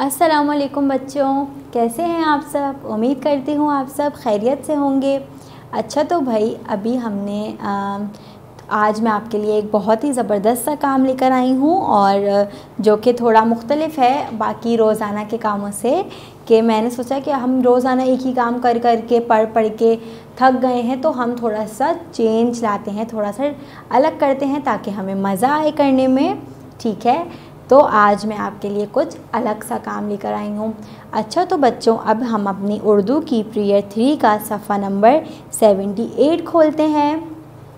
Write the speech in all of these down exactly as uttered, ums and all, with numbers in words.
अस्सलामुअलैकुम बच्चों, कैसे हैं आप सब। उम्मीद करती हूँ आप सब खैरियत से होंगे। अच्छा तो भाई अभी हमने आ, आज मैं आपके लिए एक बहुत ही ज़बरदस्त सा काम लेकर आई हूँ और जो कि थोड़ा मुख्तलिफ़ है बाकी रोज़ाना के कामों से, कि मैंने सोचा कि हम रोज़ाना एक ही काम कर कर के पढ़ पढ़ के थक गए हैं, तो हम थोड़ा सा चेंज लाते हैं, थोड़ा सा अलग करते हैं ताकि हमें मज़ा आए करने में। ठीक है, तो आज मैं आपके लिए कुछ अलग सा काम लेकर आई हूँ। अच्छा तो बच्चों, अब हम अपनी उर्दू की पीरियड थ्री का सफ़ा नंबर सेवेंटी एट खोलते हैं।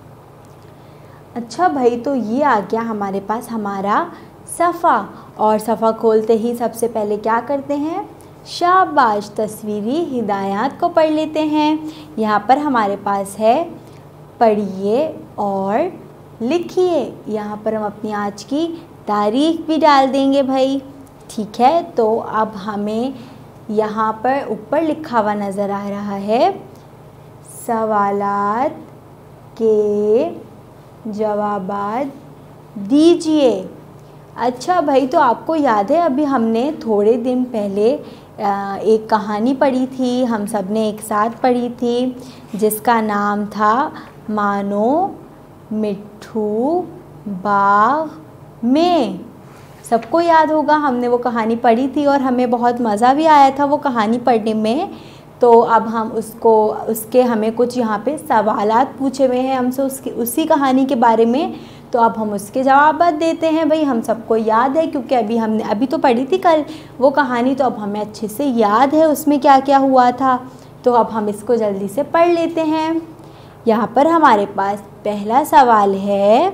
अच्छा भाई, तो ये आ गया हमारे पास हमारा सफ़ा, और सफ़ा खोलते ही सबसे पहले क्या करते हैं, शाबाश तस्वीरी हिदायत को पढ़ लेते हैं। यहाँ पर हमारे पास है पढ़िए और लिखिए। यहाँ पर हम अपनी आज की तारीख भी डाल देंगे भाई। ठीक है, तो अब हमें यहाँ पर ऊपर लिखा हुआ नज़र आ रहा है, सवालात के जवाबात दीजिए। अच्छा भाई, तो आपको याद है अभी हमने थोड़े दिन पहले एक कहानी पढ़ी थी, हम सब ने एक साथ पढ़ी थी, जिसका नाम था मानो मिट्ठू बाग में। सबको याद होगा, हमने वो कहानी पढ़ी थी और हमें बहुत मज़ा भी आया था वो कहानी पढ़ने में। तो अब हम उसको उसके हमें कुछ यहाँ पे सवालात पूछे हुए हैं हमसे उसकी उसी कहानी के बारे में, तो अब हम उसके जवाब देते हैं भाई। हम सबको याद है क्योंकि अभी हमने अभी तो पढ़ी थी कल वो कहानी, तो अब हमें अच्छे से याद है उसमें क्या क्या हुआ था। तो अब हम इसको जल्दी से पढ़ लेते हैं। यहाँ पर हमारे पास पहला सवाल है,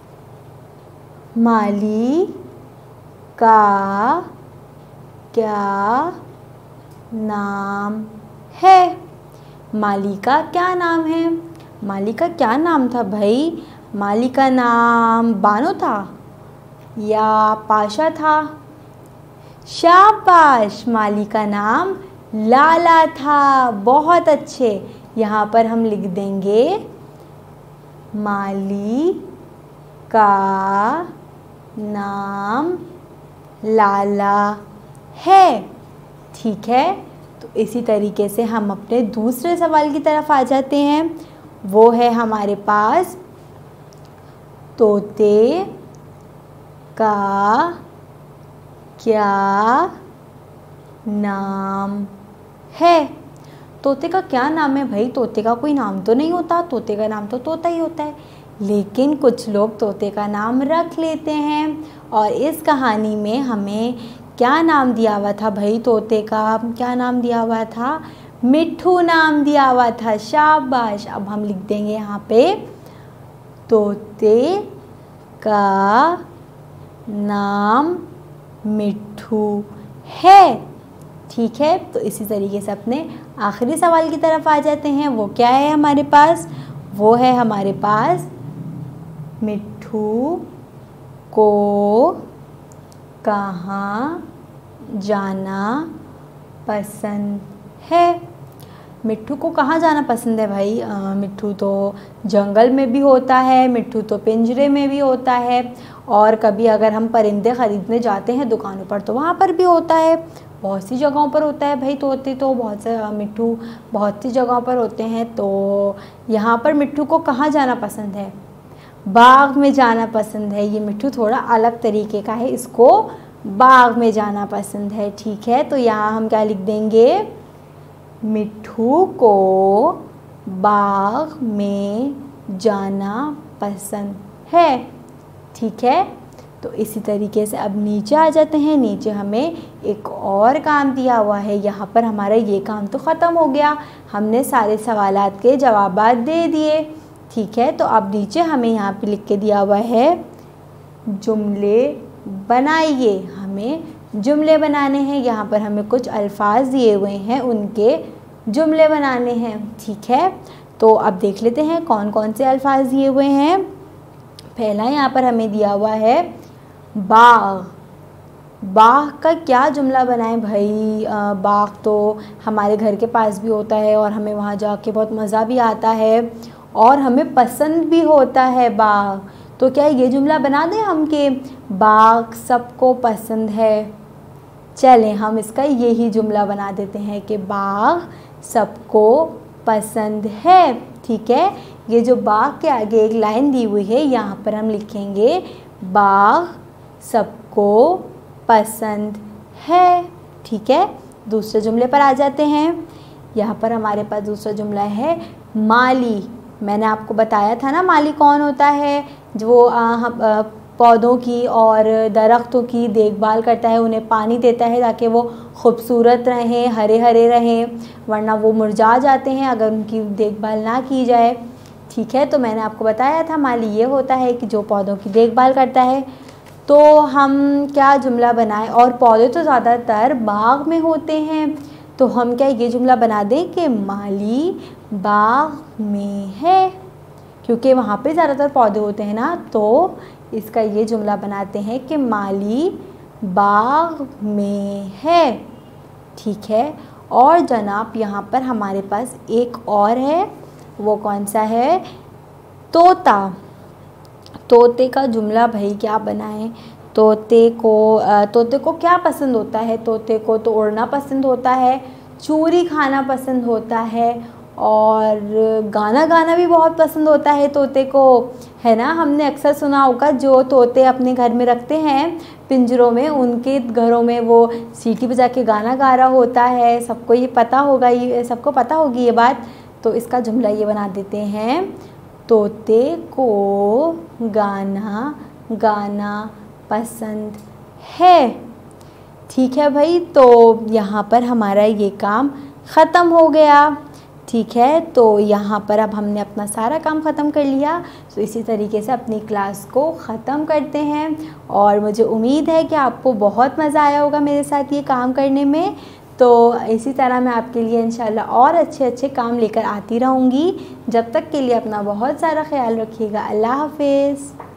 माली का क्या नाम है। माली का क्या नाम है। माली का क्या नाम था भाई। माली का नाम बानो था या पाशा था। शाबाश, माली का नाम लाला था। बहुत अच्छे, यहाँ पर हम लिख देंगे माली का नाम लाला है। ठीक है, तो इसी तरीके से हम अपने दूसरे सवाल की तरफ आ जाते हैं। वो है हमारे पास, तोते का क्या नाम है। तोते का क्या नाम है भाई। तोते का कोई नाम तो नहीं होता, तोते का नाम तो तोता ही होता है, लेकिन कुछ लोग तोते का नाम रख लेते हैं। और इस कहानी में हमें क्या नाम दिया हुआ था भाई, तोते का क्या नाम दिया हुआ था, मिट्ठू नाम दिया हुआ था। शाबाश, अब हम लिख देंगे यहाँ पे तोते का नाम मिट्ठू है। ठीक है, तो इसी तरीके से अपने आखिरी सवाल की तरफ आ जाते हैं। वो क्या है हमारे पास, वो है हमारे पास मिट्ठू को कहाँ जाना पसंद है। मिट्ठू को कहाँ जाना पसंद है भाई। मिट्ठू तो जंगल में भी होता है, मिट्ठू तो पिंजरे में भी होता है, और कभी अगर हम परिंदे ख़रीदने जाते हैं दुकानों पर तो वहाँ पर भी होता है। बहुत सी जगहों पर होता है भाई। तोते तो बहुत से मिट्ठू बहुत सी जगहों पर होते हैं। तो यहाँ पर मिट्ठू को कहाँ जाना पसंद है, बाग में जाना पसंद है। ये मिट्ठू थोड़ा अलग तरीके का है, इसको बाग में जाना पसंद है। ठीक है, तो यहाँ हम क्या लिख देंगे, मिट्ठू को बाग में जाना पसंद है। ठीक है, तो इसी तरीके से अब नीचे आ जाते हैं। नीचे हमें एक और काम दिया हुआ है। यहाँ पर हमारा ये काम तो ख़त्म हो गया, हमने सारे सवालात के जवाब दे दिए। ठीक है, तो अब नीचे हमें यहाँ पे लिख के दिया हुआ है, जुमले बनाइए। हमें जुमले बनाने हैं। यहाँ पर हमें कुछ अल्फाज दिए हुए हैं, उनके जुमले बनाने हैं। ठीक है, तो अब देख लेते हैं कौन कौन से अल्फाज दिए हुए हैं। पहला यहाँ पर हमें दिया हुआ है बाग। बाग का क्या जुमला बनाएं भाई। बाग तो हमारे घर के पास भी होता है और हमें वहाँ जाके बहुत मज़ा भी आता है और हमें पसंद भी होता है बाग। तो क्या ये जुमला बना दें हम कि बाग सबको पसंद है। चलें हम इसका यही जुमला बना देते हैं कि बाग सबको पसंद है। ठीक है, ये जो बाग के आगे एक लाइन दी हुई है यहाँ पर हम लिखेंगे बाग सबको पसंद है। ठीक है, दूसरे जुमले पर आ जाते हैं। यहाँ पर हमारे पास दूसरा जुमला है माली। मैंने आपको बताया था ना माली कौन होता है, जो आ, हम आ, पौधों की और दरख्तों की देखभाल करता है, उन्हें पानी देता है ताकि वो खूबसूरत रहें, हरे हरे रहें, वरना वो मुरझा जाते हैं अगर उनकी देखभाल ना की जाए। ठीक है, तो मैंने आपको बताया था माली ये होता है कि जो पौधों की देखभाल करता है। तो हम क्या जुमला बनाएं, और पौधे तो ज़्यादातर बाग में होते हैं, तो हम क्या ये जुमला बना दें कि माली बाग में है, क्योंकि वहाँ पे ज़्यादातर पौधे होते हैं ना। तो इसका ये जुमला बनाते हैं कि माली बाग में है। ठीक है, और जनाब यहाँ पर हमारे पास एक और है, वो कौन सा है, तोता। तोते का जुमला भाई क्या बनाएं। तोते को तोते को क्या पसंद होता है, तोते को तो उड़ना पसंद होता है, चूरी खाना पसंद होता है, और गाना गाना भी बहुत पसंद होता है तोते को, है ना। हमने अक्सर सुना होगा जो तोते अपने घर में रखते हैं पिंजरों में, उनके घरों में वो सीटी बजा के गाना गा रहा होता है। सबको ये पता होगा, ये सबको पता होगी ये बात। तो इसका जुमला ये बना देते हैं, तोते को गाना गाना पसंद है। ठीक है भाई, तो यहाँ पर हमारा ये काम ख़त्म हो गया। ठीक है, तो यहाँ पर अब हमने अपना सारा काम ख़त्म कर लिया। तो इसी तरीके से अपनी क्लास को ख़त्म करते हैं, और मुझे उम्मीद है कि आपको बहुत मज़ा आया होगा मेरे साथ ये काम करने में। तो इसी तरह मैं आपके लिए इंशाल्लाह और अच्छे अच्छे काम लेकर आती रहूँगी। जब तक के लिए अपना बहुत सारा ख्याल रखिएगा। अल्लाह हाफ़िज़।